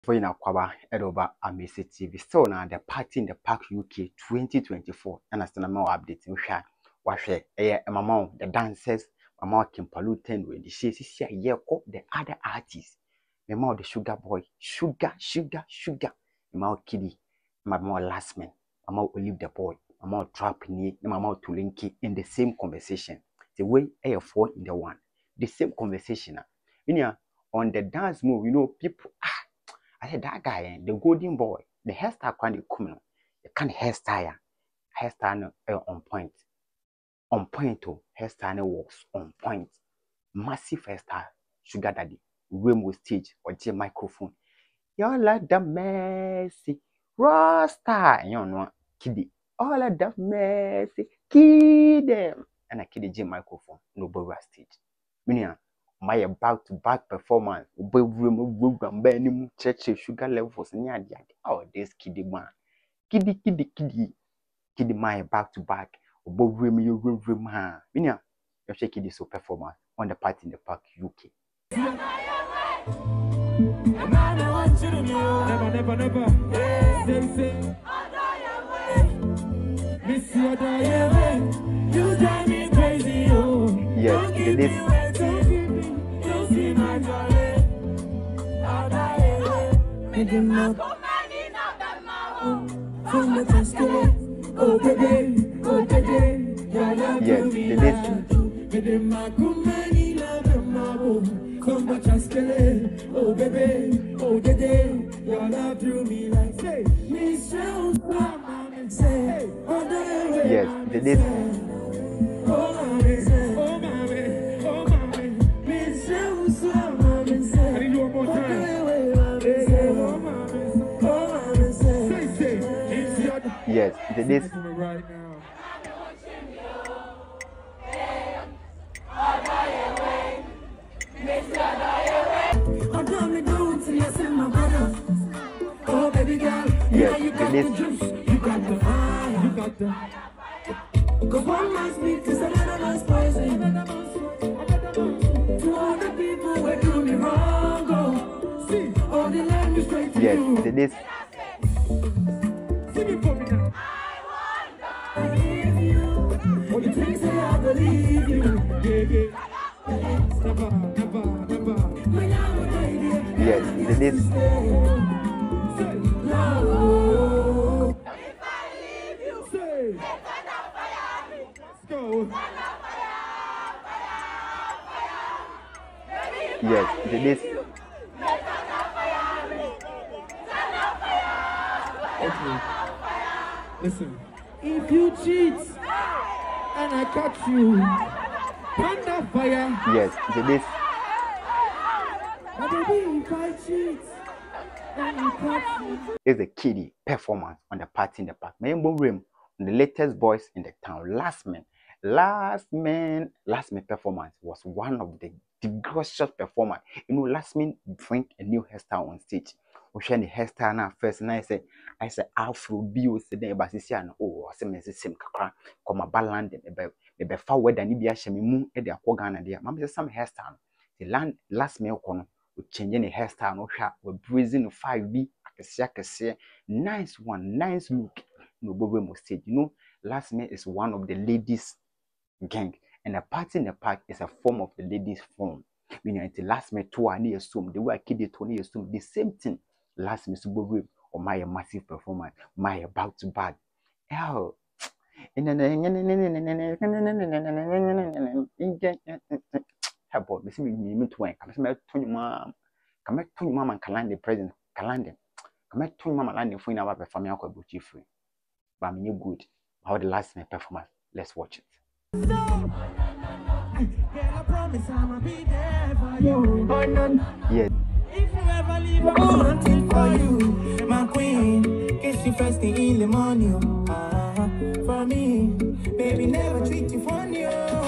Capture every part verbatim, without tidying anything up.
For in Aquaba, Edoba, Amesi T V. Still now the party in the park U K twenty twenty-four. And as the more updates, we share. Wash a mama, the dancers, Mama Kim Paluten, when the she see a year the other artists. Mama the sugar boy, sugar, sugar, sugar. Mama Kiddy, Mama last man, Mama Olive the boy, Mama trap ni, Mama Tulinki in the same conversation. The way a four in the one, the same conversation. Meaning on the dance move, you know, people. I said that guy, the golden boy, the hairstyle kind of coming, the kind of hairstyle, hairstyle uh, on point, on point to hairstyle works on point, massive hairstyle, sugar daddy, rainbow stage or J microphone. Y'all like the messy rasta, you know, kiddie, all like the messy kid them, and I kid the J microphone, no barrier stage. Meaning, my about to back performance, room church sugar levels near the oh this kiddie man, kiddie kiddie kiddie kiddie my back to back, above room you room room ha. Minya, you shake it so performance on the party in the park U K. Never, never, never. Say, say. Miss you, you drive me crazy, oh. Yes, it is. Oh baby, oh baby, yes, it is. Oh baby, oh baby, your love drew me like say, yes, it is. Yes, it is. Right now. Yes, it is. You got the fire, you got the. Cause one must be cause another must poison. To all the people who do me wrong, go. See, all the land is straight to you. Yes, it is. Sing it for me now. I believe you. All the things that I believe you. Yeah, yeah. Never, never, never. Yes, it is. No. If I leave you, say, let's go. Yes, it is. Okay. Listen. If you cheat and I catch you, thunder fire. Yes, it is. But baby, if I cheat and I catch you. It's a kiddie performance on the party in the park. Rainbow Rim on the latest boys in the town. Last man, last man, last man performance was one of the gracious performance. You know, last man bring a new hairstyle on stage. We share the hairstyle now first, and I say, I say Afro bio today, but this year oh, I say me same kakra, come a balance me be be far weather ni be a shemi mu e de akogana there. Mama say some hairstyle. The land last man kono we change the hairstyle no sha we breezing five B akese akese nice one, nice look. No bobo mo stage. You know, last man is one of the ladies gang, and a party in the park is a form of the ladies form. Meaning until last me two and assume the way I kid it Tony assume the same thing. Last me super or my massive performance, my about to bag. Oh, about me see me to win. Come to Tony Mom, come back to Mama and Calandi present Calandi. Come back to Mama landing for our family uncle Bucci free. But I'm new good. How the last me performance. Let's watch it. So, I promise I'ma be there for you. Yes. If you ever leave, I go until for you, my queen. Kiss you first thing in the morning. Uh, for me, baby, never treat you funny.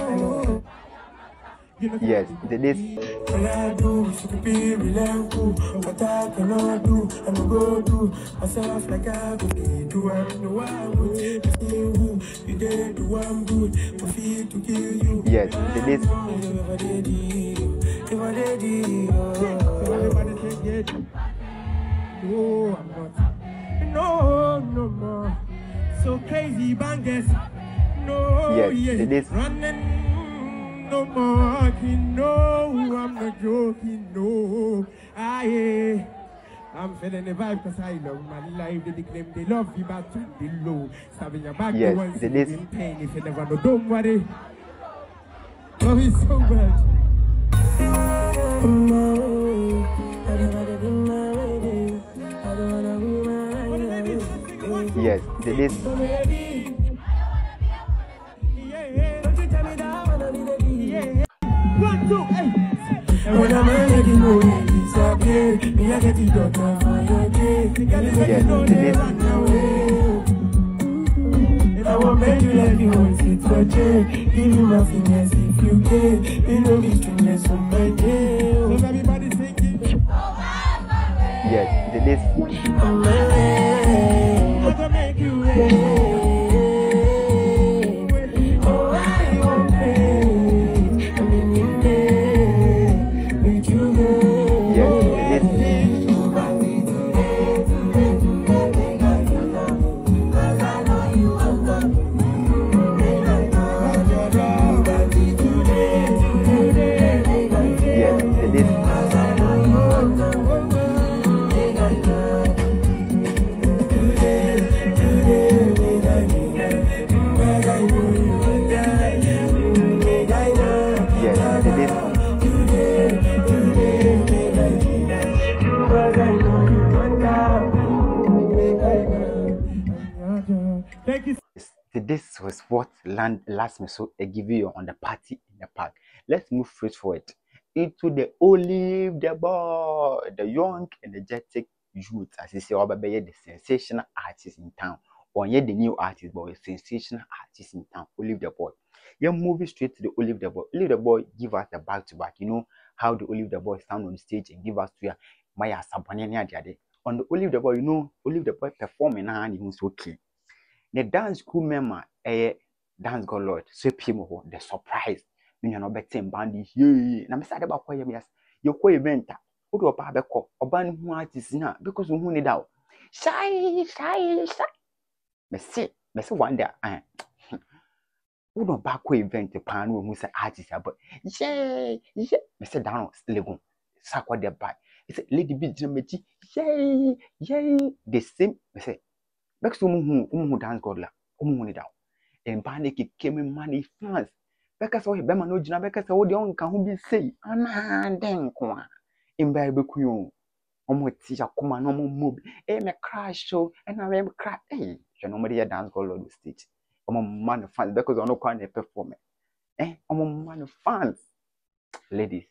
Yes, it is. I do, she could be relentless. What I cannot do, I'm gonna go do myself like I would do. I know I would. You did do one good, for fear to kill you. Yes, it is. If I did, if I did, No, I'm not. No, no more. So crazy bangers. No, Yes, yeah. it is. Running. No more. No, I'm not joking. No, I. I'm feeling the vibe because I love my life. They claim they love you, but to the low. Stabbing your back, Yes, the ones it is. in pain. If you never know, don't worry. Love is so bad. Yes, it is. One, two, hey. And when I'm ready, you know it's okay. Me, I get it done for your day. Yes, it is. If I want make you like you want it for J, give you my finesse if you can. You know me stringless on my day. So everybody singing. Yes, it is. On my way. I'm gonna make you ready. Oh, I won't pay. I mean, you may. Make you go. Yes, it is. Thank you. This was what land last me so I give you on the party in the park. Let's move straight forward into the Olive the Boy, the young energetic youth, as you say, the sensational artist in town. Or yet the new artist, but a sensational artist in town, Olive the Boy. You're moving straight to the Olive the Boy. Olive the Boy give us the back to back. You know how the Olive the Boy stand on stage and give us to ya Maya Sabania. On the Olive the Boy, you know, Olive the Boy performing and he was okay. The dance crew member, eh, dance god lord, so people the surprise. Me no better band here. Na me say ba kwa yem yes. You kwa event. Wo do pa be ko. Oba ne hu artist na because hu ni da. Shy, shy, shy. Me say, me say one day, eh. Wo do ba kwa event pa no hu say artist aba. Yeah, yeah. Me say down legon. Sakwa de ba. He say lady be mechi. Yeah, yeah. The same me say. Because who who dance god la. Who ni da. And panic came in money fans. Because we be no jina because we dey on kan ho bi sei. Ana den ko a. In ba be kuyo. Omo ti akoma no mo mob. Eh me crash show and I am crash. Eh, you know me dance god on the stage. Omo man fans because ono kwa na perform. Eh, omo man fans. Ladies,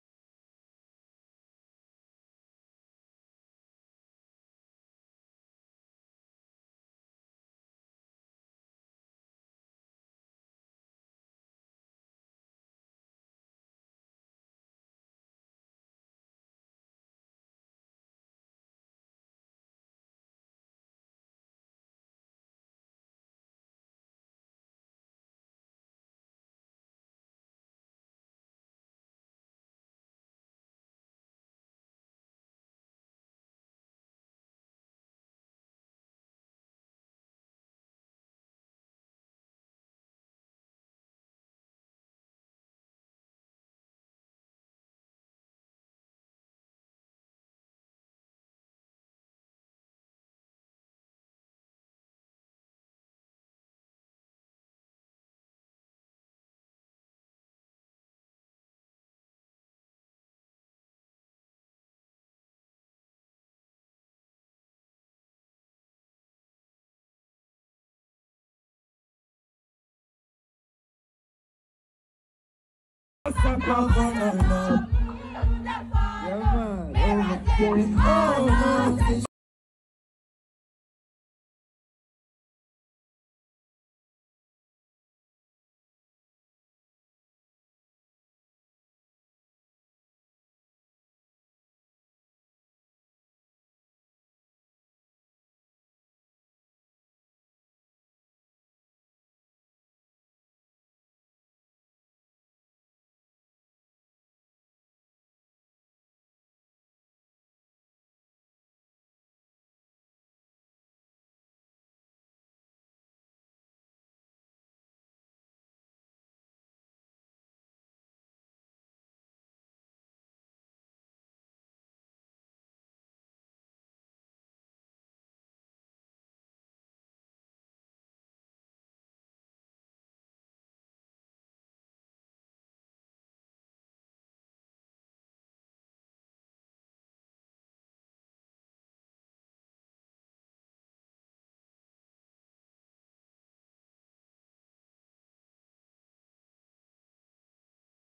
Yeah, man.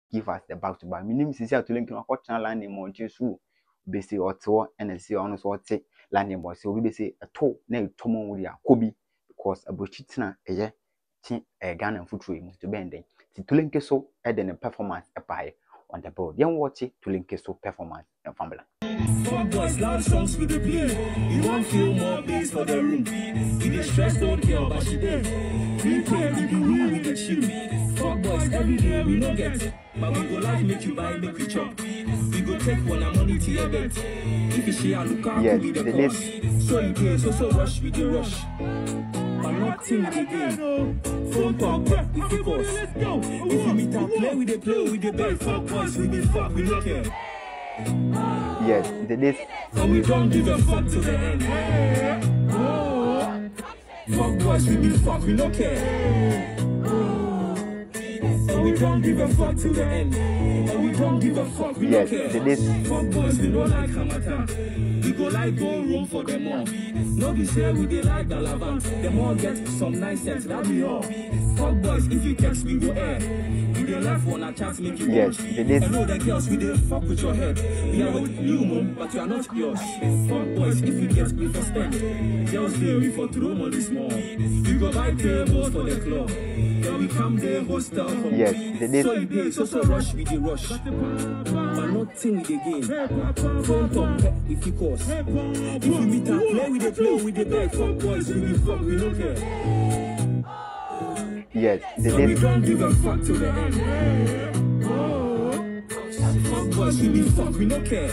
give us the back to back. Minimum is here to link in a hot channel landing more just who be say or two and see on us what say landing boy. So we be say a toe nail Tomo with ya Kobe because a buchitina a year a gun and foot room to bending. To link so add in a performance a pie on the board. Young watch it to link so performance and family. Fuck boys, loud songs with the play. You won't feel more bass for the room. We the stress don't care about she did. We play, we do we with the chill. Fuck boys, every day we no get. But we go life make you buy, make we chop. We go take one our money to your bed. If you share, look out yes, to be the cost. So you pay, so so rush with the rush. But nothing with the game. Phone call, if you cost. If you meet and play with the play with the bed. Fuck boys, we be fuck, we don't care. Yes, the this. And we don't give a fuck to the end. Fuck boys, we be fuck, we don't care. And we don't give a fuck to the end. And we don't give a fuck, we yes, don't care. The this. Fuck boys, we don't like Hamata. We go like go room for them all. No be say we dey like the lavant. Them all get some nice sense, that be all. Fuck boys, if you text me, go air. We dey left one a chat make you yes, watch. the this. I know the girls, we dey fuck with your head. We are with you, mom, but you are not yours. Fuck boys, if you get me for spend. Girls dey we for throw money small. We go buy tables for the club. Then we come there hostel for yes, the this. So you pay, so so rush, we dey rush. But nothing with the game. Phone talk, if you cost. If you meet and play with the play with the bag, fuck boys, we be fuck, we don't care. Yes, the And we this. don't give a fuck to the end. Fuck boys, we be fuck, we don't care.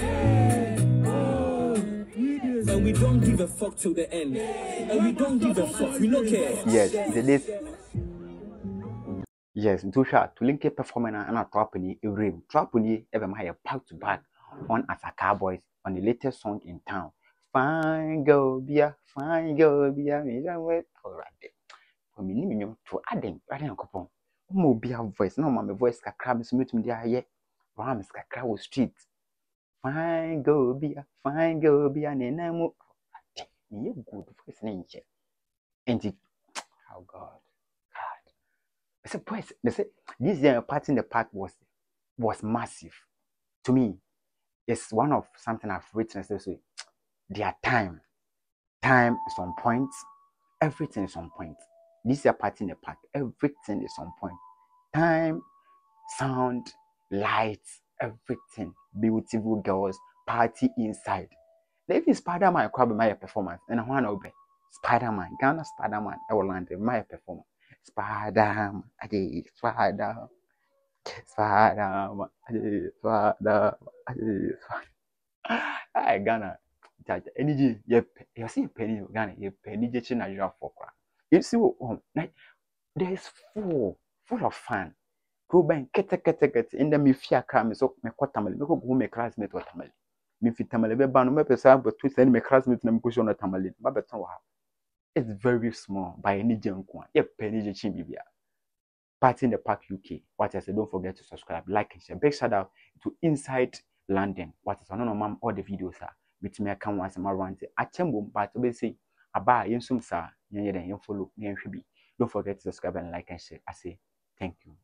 And we don't give a fuck to the end. And we don't give a fuck, we don't care. Yes, the this. Yes, to share to link a performance and a trap in a rim. Trap in ever my back to back on as a cowboys on the latest song in town. Fine go beer, fine go beer, me don't wait all right. For me, you to adding, adding a coupon. Mo be a voice, no, my voice can crab is meeting there yet. Rams can crowd street. Fine go beer, fine go beer, and then I'm you good voice nature. And it, oh God. I said, boys, they say this year party in the park was was massive. To me, it's one of something I've written. Especially, their time, time is on point. Everything is on point. This year party in the park, everything is on point. Time, sound, lights, everything. Beautiful girls, party inside. Even Spider-Man crowd my performance, and I want to be Spider-Man, Ghana Spider-Man, I will land my performance. Spider-Man, adi, Spider, Spider-Man, adi, Spider, adi, Spider. Ghana, energy, you you see penny, Ghana, you penny, you change your for crap. You see, oh, there's full, full of fun. Go back, get a get a get in the mifia cram, so me quite tamale, me go me classmate or tamale. Me fit tamale, be ban, me person, but two send me classmate, me go on a tamale, my better wow. It's very small by any junk one. Yeah, penny chimbibia. Party in the Park U K. What I said, don't forget to subscribe, like, and share. Big shout out to Inside London. What is on mom all the videos are. With me, I can once my rant. I chamber, but we say, Aba, yen sum sa, yen yen yen follow, yen should. Don't forget to subscribe and like and share. I say, thank you.